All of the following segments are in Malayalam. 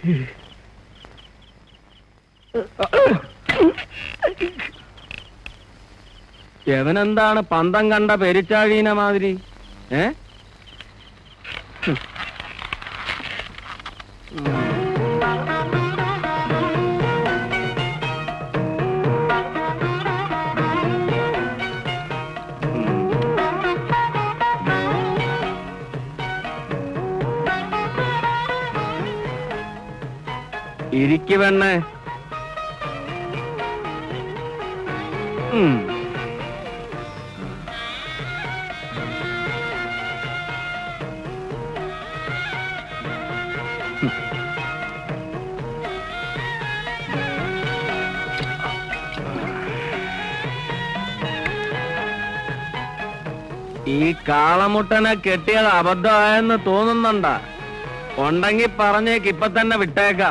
എവനെന്താണ് പന്തം കണ്ട പെരിച്ചാഴീന മാതിരി? ഇരിക്കു പെണ്ണേ. ഈ കാളമുട്ടനെ കെട്ടിയത് അബദ്ധമായെന്ന് തോന്നുന്നുണ്ടാ? ഉണ്ടെങ്കിൽ പറഞ്ഞേക്ക്, ഇപ്പൊ തന്നെ വിട്ടേക്കാം.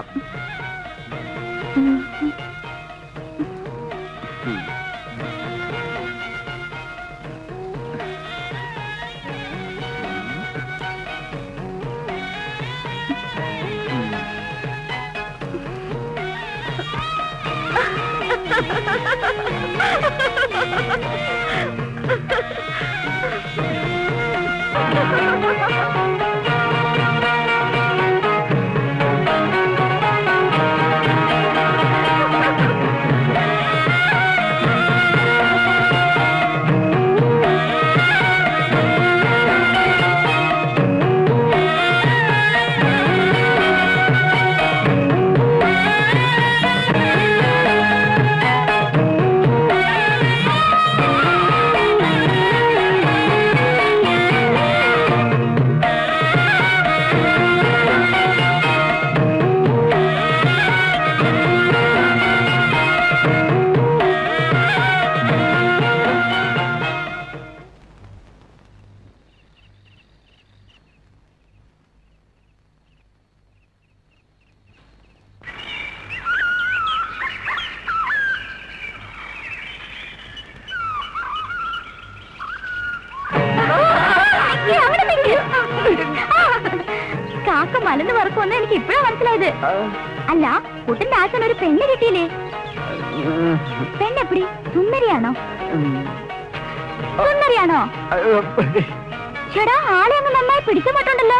കാക്ക മലന്ന് പറക്കുമെന്ന് എനിക്ക് ഇപ്പഴാ മനസ്സിലായത്. അല്ല, കുട്ടന്റെ ആശൻ ഒരു പെണ്ണ് കിട്ടിയില്ലേ? പെണ്ണെപ്പടി? സുന്ദരിയാണോ? സുന്ദരിയാണോ? ചേടാ, ആളെ അങ്ങ് നന്നായി പിടിച്ചമാട്ടുണ്ടല്ലോ.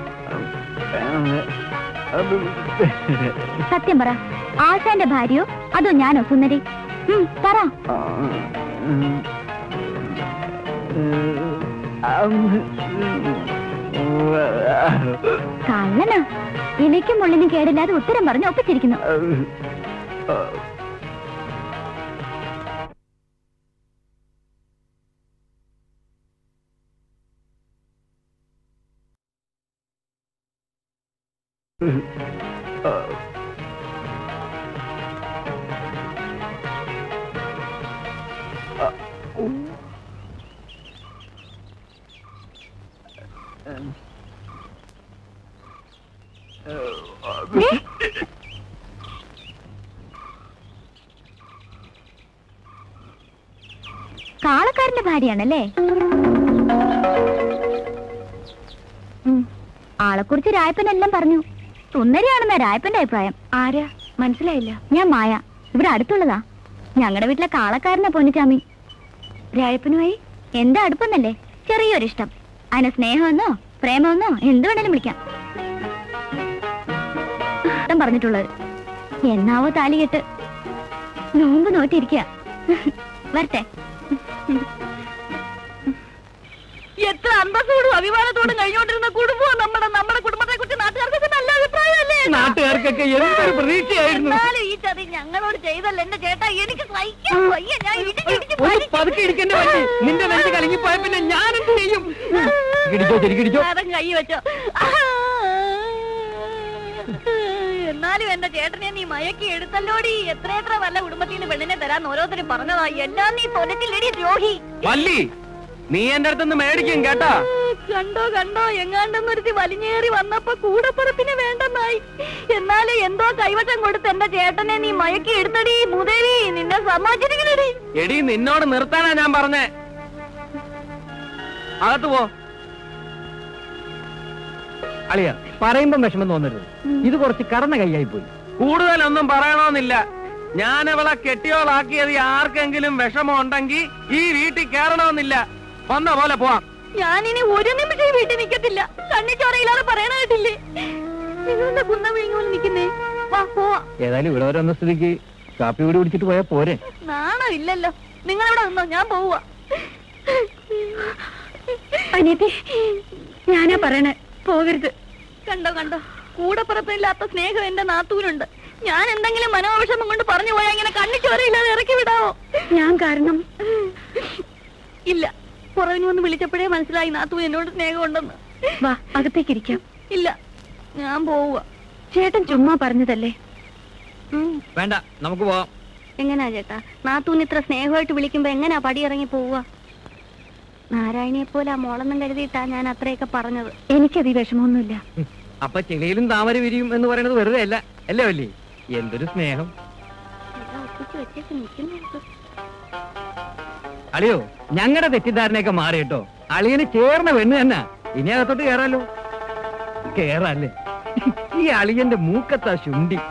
സത്യം പറ, ആശാന്റെ ഭാര്യയോ അതോ ഞാനോ സുന്ദരി? പറ. കള്ളനാ. ഇലയ്ക്കും മുള്ളിനും കേടില്ലാതെ ഉത്തരം പറഞ്ഞ് ഒപ്പിച്ചിരിക്കുന്നു. കാളക്കാരന്റെ ഭാര്യയാണല്ലേ? ആളെക്കുറിച്ച് രായപ്പനെല്ലാം പറഞ്ഞു. സുന്ദരിയാണെന്നാ രായപ്പന്റെ അഭിപ്രായം. ആരാ? മനസ്സിലായില്ല. ഞാൻ മായ, ഇവിടെ അടുത്തുള്ളതാ. ഞങ്ങളുടെ വീട്ടിലെ കാളക്കാരനാ പൊന്നുചാമി. രായപ്പനുമായി എന്താ അടുപ്പൊന്നല്ലേ? ചെറിയൊരിഷ്ടം. അതിനെ സ്നേഹമെന്നോ പ്രേമമെന്നോ എന്ത് വേണേലും വിളിക്കാം. ഇഷ്ടം പറഞ്ഞിട്ടുള്ളത്. എന്നാവോ താലി കെട്ട് നോമ്പ് നോറ്റിരിക്കുക. വരട്ടെ. എത്ര അന്തസ്സോടും അഭിമാനത്തോടും കഴിഞ്ഞോണ്ടിരുന്ന കുടുംബം നമ്മുടെ കുടുംബത്തെ കുറിച്ച് നാട്ടുകാർക്കൊക്കെ നല്ല അഭിപ്രായമല്ലേ? നാട്ടുകാർക്കൊക്കെ എന്തൊരു പ്രതീക്ഷയായിരുന്നു. ഈ ചതി ഞങ്ങളോട് ചെയ്തല്ല എന്റെ ചേട്ടാ. എനിക്ക് സഹിക്കാൻ വയ്യ. ഞാൻ പതുക്കെ ഇരിക്കേണ്ടി വന്നു. നിന്റെ നെഞ്ച് കലങ്ങിപ്പോയ പിന്നെ ഞാൻ എന്ത് ചെയ്യും? കൈ വെച്ചോ. എന്നാലും എന്റെ ചേട്ടനെ നീ മയക്കി എടുത്തല്ലോടി. എത്ര വല്ല കുടുംബത്തിന് പെണ്ണിനെ തരാൻ ഓരോരുത്തരും പറഞ്ഞതാ. എല്ലാം നീ തൊലച്ചില്ലടി ദ്രോഹി. നീ എന്റെ അടുത്തൊന്ന് മേടിക്കും കേട്ടാ. കണ്ടോ എങ്ങാണ്ടെന്നൊരുത്തി വലിഞ്ഞേറി വന്നപ്പോ കൂടപ്പുറപ്പിനെ വേണ്ടെന്നായി. എന്നാലും എന്തോ കൈവശം കൊടുത്ത് എന്റെ ചേട്ടനെ നീ മയക്കി എടുത്തടി. മുതേവി നിന്നെ സമ്മതിച്ചിരിക്കണടി. എടി, നിന്നോട് നിർത്താനാ ഞാൻ പറഞ്ഞേ. അകത്ത് പോ. അളിയ പറയുമ്പം വിഷമം തോന്നരുത്. ഇത് കുറച്ച് കടന്ന കൈയായി പോയി. കൂടുതലൊന്നും പറയണമെന്നില്ല. ഞാൻ അവളെ കെട്ടിയോളാക്കിയത് ആർക്കെങ്കിലും വിഷമം ഉണ്ടെങ്കിൽ ഈ വീട്ടിൽ കയറണമെന്നില്ല. വന്ന പോലെ പോവാം. ഞാനിനി ഒരു നിമിഷം ഈ വീട്ടിൽ നിൽക്കത്തില്ല. കണ്ണിച്ചോറയില്ലാതെ പറയണ കേട്ടില്ലേ? നിങ്ങളെന്താ കുന്ന വിഴുങ്ങോല് നിൽക്കുന്നേ? വാ പോവാ. ഏതായാലും ഇവിടെ വരെ വന്ന സ്ഥിതിക്ക് കാപ്പി കൂടി കുടിച്ചിട്ട് പോയാ പോരെ? നാണം ഇല്ലല്ലോ. നിങ്ങളിവിടെ നിന്നോ, ഞാൻ പോവാ. അനിയത്തി, ഞാനാ പറയണേ, പോകരുത്. കണ്ടോ കണ്ടോ, കൂടെ പുറത്തില്ലാത്ത സ്നേഹം എന്റെ നാത്തൂനുണ്ട്. ഞാൻ എന്തെങ്കിലും മനോവിഷമം കൊണ്ട് പറഞ്ഞു പോയാ ഇങ്ങനെ കണ്ണിച്ചോരയില്ലാതെ ഇറക്കി വിടാവോ? ഞാൻ കാരണം ഇല്ല. പുറവിന് വന്ന് വിളിച്ചപ്പോഴേ മനസ്സിലായി നാത്തൂൻ എന്നോട് സ്നേഹമുണ്ടെന്ന്. വാ, അകത്തേക്കിരിക്കാം. ഇല്ല, ഞാൻ പോവുക. ചേട്ടൻ ചുമ്മാ പറഞ്ഞതല്ലേ. വേണ്ട, നമുക്ക് പോവാം. എങ്ങനാ ചേട്ടാ, നാത്തൂൻ ഇത്ര സ്നേഹമായിട്ട് വിളിക്കുമ്പോ എങ്ങനാ പടിയിറങ്ങി പോവുക? നാരായണിയെ പോലെ ആ മോളെന്നും കരുതിയിട്ടാ ഞാൻ അത്രയൊക്കെ പറഞ്ഞത്. എനിക്കത് വിഷമമൊന്നുമില്ല. അപ്പൊ ചെളിയിലും താമര വിരിയും എന്ന് പറയുന്നത് വെറുതെ അല്ല അല്ലേ വല്ലേ? എന്തൊരു സ്നേഹം. അളിയോ, ഞങ്ങളുടെ തെറ്റിദ്ധാരണയൊക്കെ മാറി കേട്ടോ. അളിയന് ചേർന്ന പെണ്ണ് തന്നെ. ഇനി അകത്തോട്ട് കേറാലോ. കേറാല്ലേ? ഈ അളിയന്റെ മൂക്കത്താ ശുണ്ടി.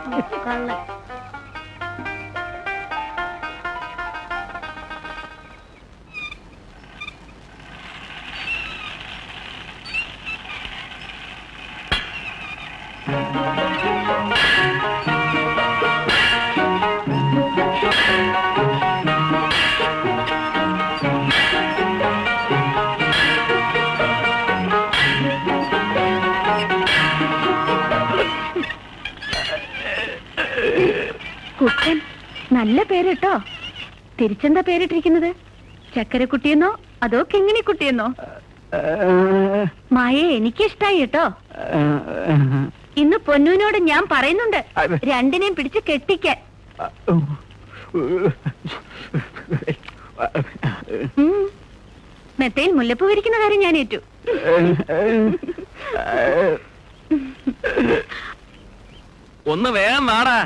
കുട്ടൻ, നല്ല പേര് കേട്ടോ. തിരിച്ചെന്താ പേരിട്ടിരിക്കുന്നത്? ചക്കരക്കുട്ടിയെന്നോ അതോ കിങ്ങിണിക്കുട്ടിയെന്നോ? മായേ എനിക്കിഷ്ടായി കേട്ടോ. ഇന്ന് പൊന്നൂനോട് ഞാൻ പറയുന്നുണ്ട് രണ്ടിനെയും പിടിച്ച് കെട്ടിക്കാൻ. മെത്തയിൽ മുല്ലപ്പൂ വിരിക്കുന്ന കാര്യം ഞാൻ ഏറ്റു. ഒന്ന് വേഗം വാടാ.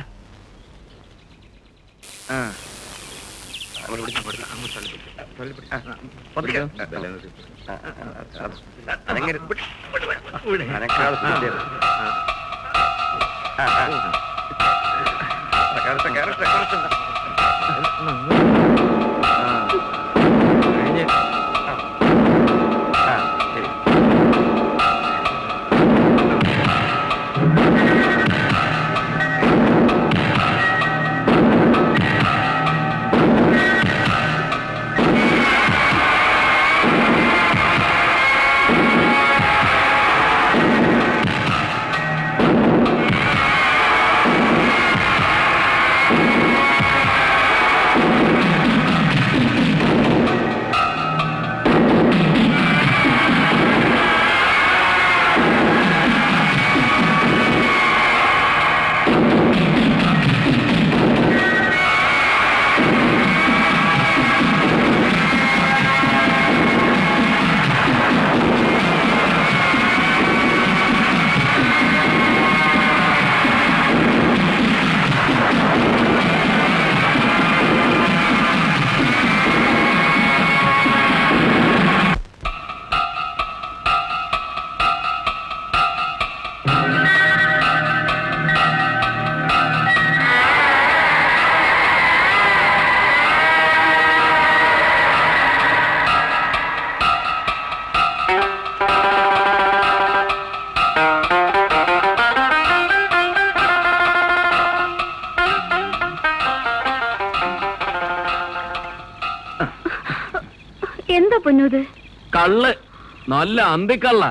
എന്താ പൊന്നൂത്? കള്ള്, നല്ല അന്തിക്കള്ള.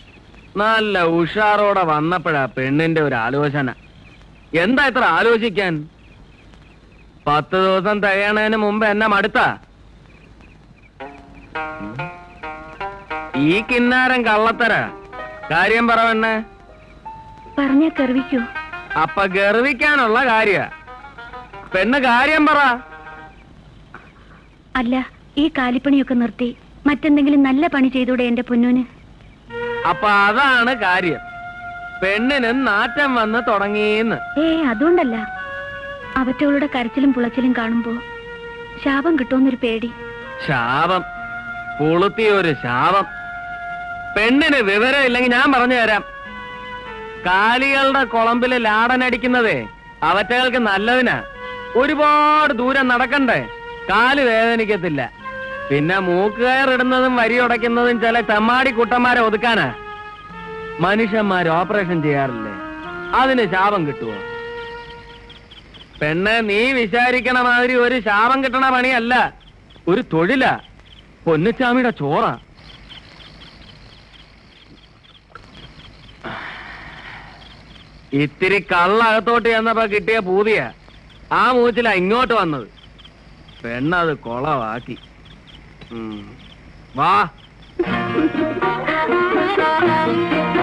നല്ല ഉഷാറോടെ വന്നപ്പോഴാ പെണ്ണിന്റെ ഒരു ആലോചന. എന്താ ഇത്ര ആലോചിക്കാൻ? 10 ദിവസം തികയണതിന് മുമ്പ് എന്നെ മടുത്താ. ഈ കിന്നാരം കള്ളത്തര. കാര്യം പറവണ്ണേ. പറഞ്ഞ ഗർവിക്കൂ. അപ്പൊ ഗർവിക്കാനുള്ള കാര്യ. പെണ്ണ് കാര്യം പറ. അല്ല, ഈ കാലിപ്പണിയൊക്കെ നിർത്തി മറ്റെന്തെങ്കിലും നല്ല പണി ചെയ്തൂടെ എന്റെ പൊന്നൂന്? അപ്പൊ അതാണ് കാര്യം. പെണ്ണിന് നാറ്റം വന്ന് തുടങ്ങിയെന്ന്. അതുകൊണ്ടല്ല. അവറ്റവളുടെ കരച്ചിലും പുളച്ചിലും കാണുമ്പോ ശാപം കിട്ടുമെന്നൊരു പേടി. ശാപം? പുളുത്തിയൊരു ശാപം. പെണ്ണിന് വിവരം ഇല്ലെങ്കിൽ ഞാൻ പറഞ്ഞു തരാം. കാലികളുടെ കുളമ്പില് ലാടനടിക്കുന്നതേ അവറ്റകൾക്ക് നല്ലതിനാ. ഒരുപാട് ദൂരം നടക്കണ്ടേ, കാല് വേദനിക്കത്തില്ല. പിന്നെ മൂക്കുകയറിടുന്നതും വരി ഉടയ്ക്കുന്നതും ചില തെമ്മാടി കുട്ടന്മാരെ ഒതുക്കാനാ. മനുഷ്യന്മാർ ഓപ്പറേഷൻ ചെയ്യാറില്ലേ, അതിന് ശാപം കിട്ടുവോ? പെണ്ണ്, നീ വിചാരിക്കണ മാതിരി ഒരു ശാപം കിട്ടണ പണിയല്ല, ഒരു തൊഴിലാ. പൊന്നുച്ചാമിയുടെ ചോറ. ഇത്തിരി കള്ളകത്തോട്ട് ചെന്നപ്പോ കിട്ടിയ പൂതിയ ആ മൂച്ചില ഇങ്ങോട്ട് വന്നത്. പെണ്ണത് കൊളവാക്കി. വാ.